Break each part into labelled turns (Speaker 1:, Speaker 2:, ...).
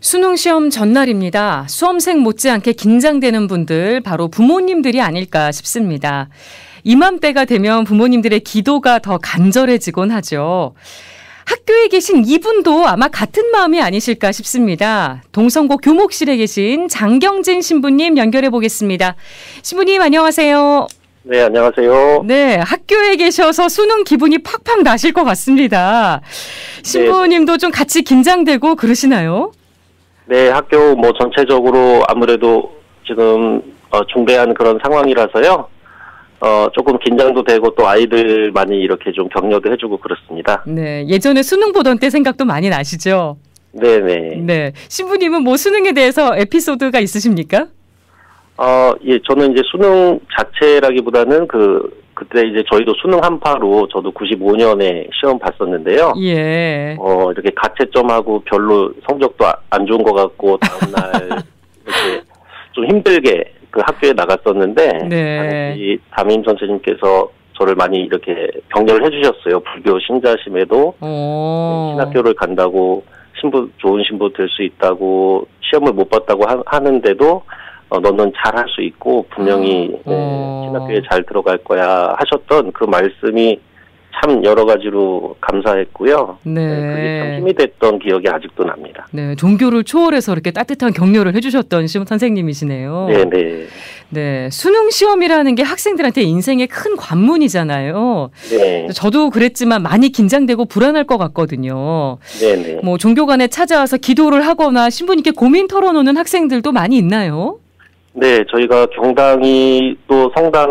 Speaker 1: 수능 시험 전날입니다. 수험생 못지않게 긴장되는 분들 바로 부모님들이 아닐까 싶습니다. 이맘때가 되면 부모님들의 기도가 더 간절해지곤 하죠. 학교에 계신 이분도 아마 같은 마음이 아니실까 싶습니다. 동성고 교목실에 계신 장경진 신부님 연결해 보겠습니다. 신부님 안녕하세요.
Speaker 2: 네, 안녕하세요.
Speaker 1: 네, 학교에 계셔서 수능 기분이 팍팍 나실 것 같습니다. 신부님도
Speaker 2: 네.
Speaker 1: 좀 같이 긴장되고 그러시나요?
Speaker 2: 네, 학교 전체적으로 아무래도 지금 중대한 그런 상황이라서요. 조금 긴장도 되고 또 아이들 많이 이렇게 좀 격려도 해주고 그렇습니다.
Speaker 1: 네, 예전에 수능 보던 때 생각도 많이 나시죠?
Speaker 2: 네네.
Speaker 1: 네, 신부님은 뭐 수능에 대해서 에피소드가 있으십니까?
Speaker 2: 예, 저는 이제 수능 자체라기보다는 그때 이제 저희도 수능 한파로 저도 95년에 시험 봤었는데요.
Speaker 1: 예.
Speaker 2: 이렇게 가채점하고 별로 성적도 안 좋은 것 같고 다음날 이렇게 좀 힘들게 그 학교에 나갔었는데
Speaker 1: 네.
Speaker 2: 당시 담임 선생님께서 저를 많이 이렇게 격려를 해주셨어요. 불교 신자심에도 신학교를 간다고 좋은 신부 될 수 있다고 시험을 못 봤다고 하는데도 너는 잘할 수 있고 분명히 신학교에 잘 들어갈 거야 하셨던 그 말씀이 참 여러 가지로 감사했고요.
Speaker 1: 네.
Speaker 2: 그게 참 힘이 됐던 기억이 아직도 납니다.
Speaker 1: 네, 종교를 초월해서 이렇게 따뜻한 격려를 해주셨던 선생님이시네요.
Speaker 2: 네네.
Speaker 1: 네, 수능 시험이라는 게 학생들한테 인생의 큰 관문이잖아요.
Speaker 2: 네.
Speaker 1: 저도 그랬지만 많이 긴장되고 불안할 것 같거든요.
Speaker 2: 네네.
Speaker 1: 뭐 종교관에 찾아와서 기도를 하거나 신부님께 고민 털어놓는 학생들도 많이 있나요?
Speaker 2: 네, 저희가 경당이 또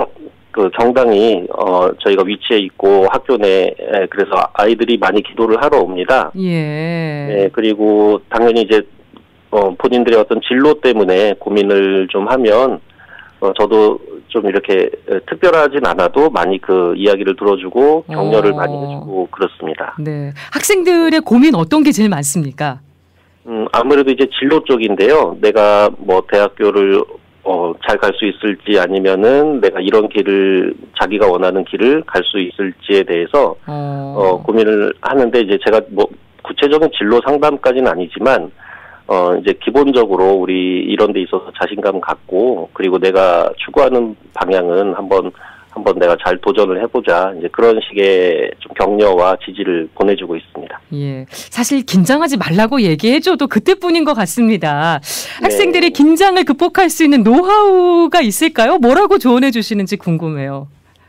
Speaker 2: 경당이 저희가 위치해 있고 학교 내에 그래서 아이들이 많이 기도를 하러 옵니다.
Speaker 1: 예.
Speaker 2: 네, 그리고 당연히 이제 본인들의 어떤 진로 때문에 고민을 좀 하면 저도 좀 이렇게 특별하진 않아도 많이 그 이야기를 들어주고 격려를 많이 해주고 그렇습니다.
Speaker 1: 네, 학생들의 고민 어떤 게 제일 많습니까?
Speaker 2: 아무래도 이제 진로 쪽인데요. 내가 뭐 대학교를 잘 갈 수 있을지 아니면은 내가 이런 자기가 원하는 길을 갈 수 있을지에 대해서 고민을 하는데 이제 제가 뭐 구체적인 진로 상담까지는 아니지만 이제 기본적으로 우리 이런 데 있어서 자신감 갖고 그리고 내가 추구하는 방향은 한번 내가 잘 도전을 해보자. 이제 그런 식의 좀 격려와 지지를 보내주고 있습니다.
Speaker 1: 예. 사실 긴장하지 말라고 얘기해줘도 그때뿐인 것 같습니다.
Speaker 2: 네.
Speaker 1: 학생들이 긴장을 극복할 수 있는 노하우가 있을까요? 뭐라고 조언해 주시는지 궁금해요.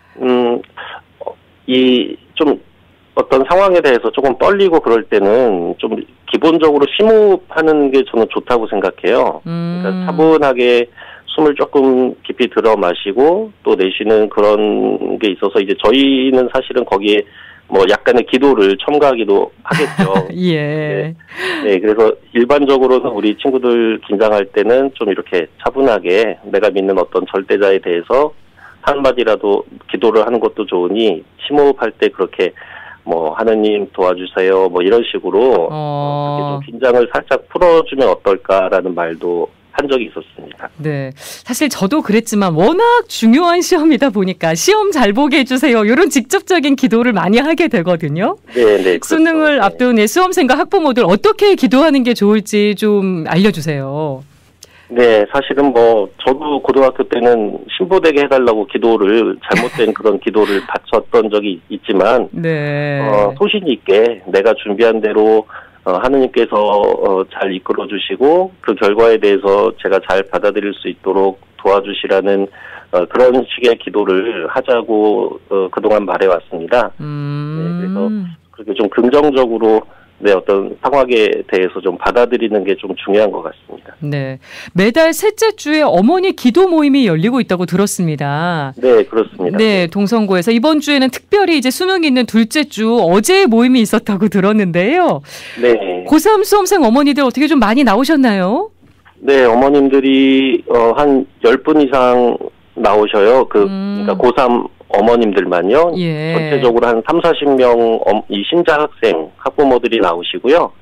Speaker 2: 좀 어떤 상황에 대해서 조금 떨리고 그럴 때는 좀 기본적으로 심호흡하는 게 저는 좋다고 생각해요. 그러니까 차분하게 숨을 조금 깊이 들어 마시고 또 내쉬는 그런 게 있어서 이제 저희는 사실은 거기에 뭐 약간의 기도를 첨가하기도 하겠죠.
Speaker 1: 예.
Speaker 2: 네, 그래서 일반적으로는 우리 친구들 긴장할 때는 좀 이렇게 차분하게 내가 믿는 어떤 절대자에 대해서 한마디라도 기도를 하는 것도 좋으니 심호흡할 때 그렇게 뭐 하느님 도와주세요 뭐 이런 식으로 좀 긴장을 살짝 풀어주면 어떨까라는 말도 한 적이 있었습니다.
Speaker 1: 네, 사실 저도 그랬지만 워낙 중요한 시험이다 보니까 시험 잘 보게 해주세요. 이런 직접적인 기도를 많이 하게 되거든요.
Speaker 2: 네, 네.
Speaker 1: 수능을 앞둔 수험생과 학부모들 어떻게 기도하는 게 좋을지 좀 알려주세요.
Speaker 2: 네, 사실은 뭐 저도 고등학교 때는 신부되게 해달라고 잘못된 그런 기도를 바쳤던 적이 있지만
Speaker 1: 네.
Speaker 2: 소신 있게 내가 준비한 대로 하느님께서 잘 이끌어 주시고 그 결과에 대해서 제가 잘 받아들일 수 있도록 도와주시라는 그런 식의 기도를 하자고 그동안 말해왔습니다. 네, 그래서 그렇게 좀 긍정적으로 어떤 상황에 대해서 좀 받아들이는 게 좀 중요한 것 같습니다.
Speaker 1: 네, 매달 셋째 주에 어머니 기도 모임이 열리고 있다고 들었습니다.
Speaker 2: 네, 그렇습니다.
Speaker 1: 네, 동성고에서 이번 주에는 특별히 이제 수능이 있는 둘째 주 어제 모임이 있었다고 들었는데요.
Speaker 2: 네.
Speaker 1: 고3 수험생 어머니들 어떻게 좀 많이 나오셨나요?
Speaker 2: 네, 어머님들이 한 10분 이상 나오셔요. 그러니까 고3 어머님들만요.
Speaker 1: 예.
Speaker 2: 전체적으로 한 30, 40명 이 신자 학부모들이 나오시고요.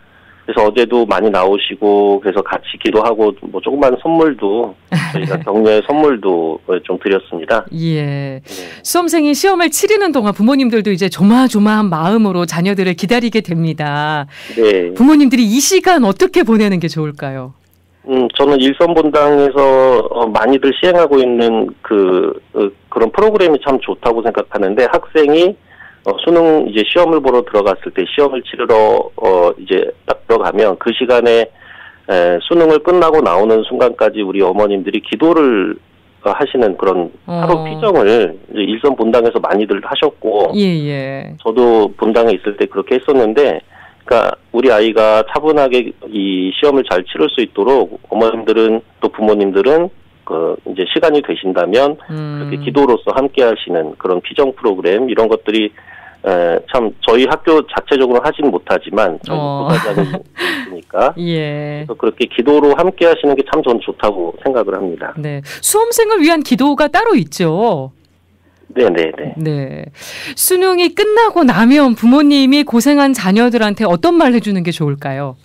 Speaker 2: 그래서 어제도 많이 나오시고 그래서 같이 기도하고 뭐 조그만 선물도 저희가 격려의 선물도 좀 드렸습니다.
Speaker 1: 예. 수험생이 시험을 치르는 동안 부모님들도 이제 조마조마한 마음으로 자녀들을 기다리게 됩니다.
Speaker 2: 네.
Speaker 1: 부모님들이 이 시간 어떻게 보내는 게 좋을까요?
Speaker 2: 저는 일선본당에서 많이들 시행하고 있는 그런 프로그램이 참 좋다고 생각하는데 학생이 수능 이제 시험을 보러 들어갔을 때 시험을 치르러 이제 딱 들어가면 그 시간에 수능을 끝나고 나오는 순간까지 우리 어머님들이 기도를 하시는 그런 하루 피정을 이제 일선 본당에서 많이들 하셨고, 예. 저도 본당에 있을 때 그렇게 했었는데, 그러니까 우리 아이가 차분하게 이 시험을 잘 치를 수 있도록 어머님들은 또 부모님들은 이제 시간이 되신다면 그렇게 기도로서 함께 하시는 그런 피정 프로그램 이런 것들이 참 저희 학교 자체적으로 하진 못하지만 저희 부사장이 있으니까
Speaker 1: 예.
Speaker 2: 그래서 그렇게 기도로 함께 하시는 게 참 저는 좋다고 생각을 합니다.
Speaker 1: 네, 수험생을 위한 기도가 따로 있죠.
Speaker 2: 네네네.
Speaker 1: 네, 수능이 끝나고 나면 부모님이 고생한 자녀들한테 어떤 말 해주는 게 좋을까요?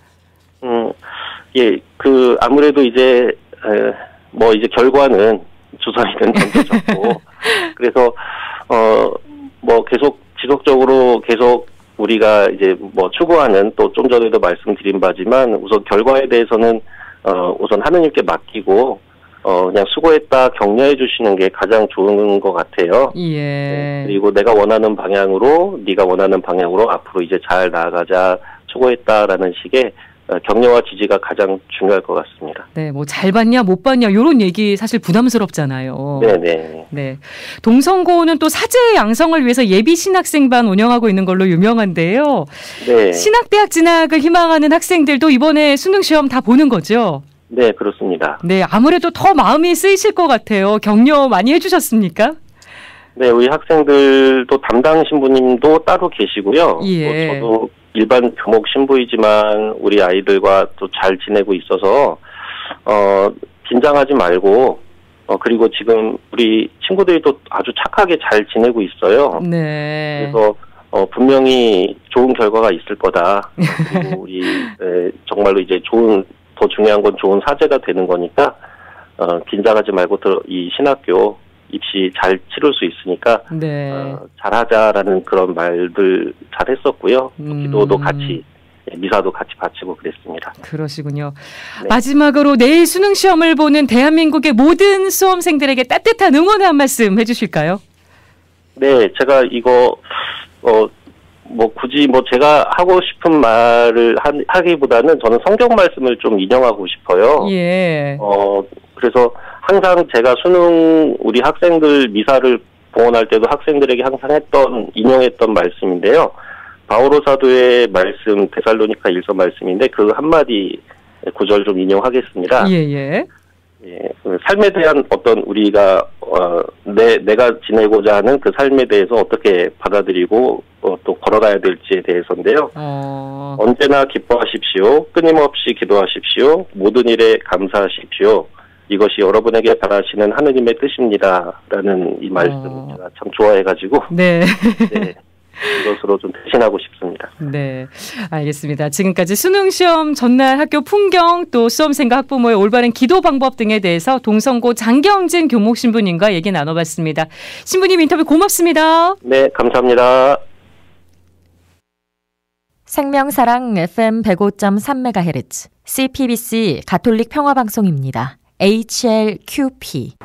Speaker 2: 예, 아무래도 이제 뭐 이제 결과는 주선이든 던져졌고 그래서 뭐 계속 지속적으로 계속 우리가 이제 뭐 추구하는 또 좀 전에도 말씀드린 바지만 우선 결과에 대해서는 우선 하느님께 맡기고 그냥 수고했다 격려해 주시는 게 가장 좋은 것 같아요.
Speaker 1: 예.
Speaker 2: 네, 그리고 내가 원하는 방향으로 네가 원하는 방향으로 앞으로 이제 잘 나아가자 수고했다라는 식의 격려와 지지가 가장 중요할 것 같습니다.
Speaker 1: 네, 뭐 잘 봤냐 못 봤냐 이런 얘기 사실 부담스럽잖아요.
Speaker 2: 네네.
Speaker 1: 네, 동성고는 또 사제 양성을 위해서 예비 신학생반 운영하고 있는 걸로 유명한데요.
Speaker 2: 네.
Speaker 1: 신학대학 진학을 희망하는 학생들도 이번에 수능 시험 다 보는 거죠?
Speaker 2: 네, 그렇습니다.
Speaker 1: 네, 아무래도 더 마음이 쓰이실 것 같아요. 격려 많이 해주셨습니까?
Speaker 2: 네, 우리 학생들도 담당 신부님도 따로 계시고요.
Speaker 1: 예.
Speaker 2: 저도 일반 교목 신부이지만 우리 아이들과 또 잘 지내고 있어서 긴장하지 말고 그리고 지금 우리 친구들이 또 아주 착하게 잘 지내고 있어요.
Speaker 1: 네.
Speaker 2: 그래서 분명히 좋은 결과가 있을 거다. 그리고 우리 정말로 이제 더 중요한 건 좋은 사제가 되는 거니까 긴장하지 말고 이 신학교 입시 잘 치를 수 있으니까
Speaker 1: 네.
Speaker 2: 잘하자라는 그런 말들 잘 했었고요. 기도도 같이 미사도 같이 바치고 그랬습니다.
Speaker 1: 그러시군요.
Speaker 2: 네.
Speaker 1: 마지막으로 내일 수능 시험을 보는 대한민국의 모든 수험생들에게 따뜻한 응원의 한 말씀 해주실까요?
Speaker 2: 네, 제가 이거 뭐 굳이 뭐 제가 하고 싶은 말을 하기보다는 저는 성경 말씀을 좀 인용하고 싶어요.
Speaker 1: 예.
Speaker 2: 그래서 항상 제가 수능 우리 학생들 미사를 봉헌할 때도 학생들에게 항상 인용했던 말씀인데요. 바오로 사도의 말씀 데살로니가 1서 말씀인데 그 한마디 구절 좀 인용하겠습니다.
Speaker 1: 예.
Speaker 2: 예, 삶에 대한 어떤 우리가 내가 지내고자 하는 그 삶에 대해서 어떻게 받아들이고 또 걸어가야 될지에 대해서인데요. 언제나 기뻐하십시오. 끊임없이 기도하십시오. 모든 일에 감사하십시오. 이것이 여러분에게 바라시는 하느님의 뜻입니다라는 이 말씀 제가 참 좋아해가지고
Speaker 1: 네.
Speaker 2: 네, 이것으로 좀 대신하고 싶습니다.
Speaker 1: 네, 알겠습니다. 지금까지 수능시험 전날 학교 풍경 또 수험생과 학부모의 올바른 기도 방법 등에 대해서 동성고 장경진 교목 신부님과 얘기 나눠봤습니다. 신부님 인터뷰 고맙습니다.
Speaker 2: 네, 감사합니다.
Speaker 3: 생명사랑 FM 105.3MHz CPBC 가톨릭 평화방송입니다. HLQP